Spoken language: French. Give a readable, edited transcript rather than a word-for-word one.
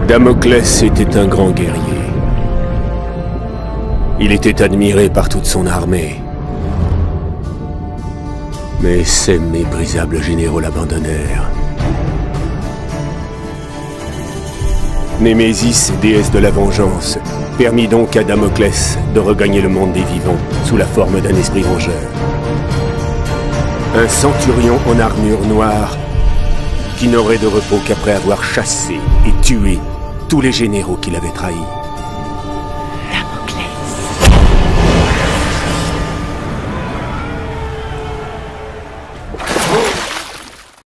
Damoclès était un grand guerrier. Il était admiré par toute son armée. Mais ses méprisables généraux l'abandonnèrent. Némésis, déesse de la vengeance, permit donc à Damoclès de regagner le monde des vivants sous la forme d'un esprit vengeur. Un centurion en armure noire qui n'aurait de repos qu'après avoir chassé et tué tous les généraux qui l'avaient trahi.